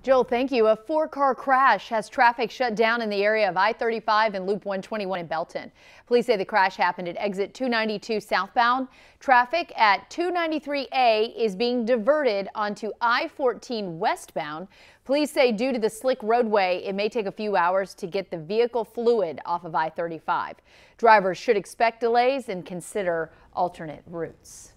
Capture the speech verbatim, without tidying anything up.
Joel, thank you. A four-car crash has traffic shut down in the area of I thirty-five and Loop one twenty-one in Belton. Police say the crash happened at exit two ninety-two southbound. Traffic at two ninety-three A is being diverted onto I fourteen westbound. Police say due to the slick roadway, it may take a few hours to get the vehicle fluid off of I thirty-five. Drivers should expect delays and consider alternate routes.